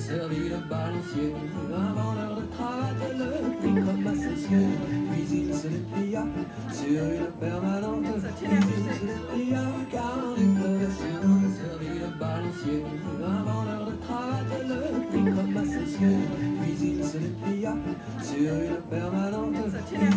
servi le balancier. Un vendeur de cravates le prit comme associé. Puis il se déplia sur une permanente. Puis il se déplia car il pleuvait sur nous. Servi le balancier. Un vendeur de cravates le prit comme associé. Puis il se déplia sur une permanente.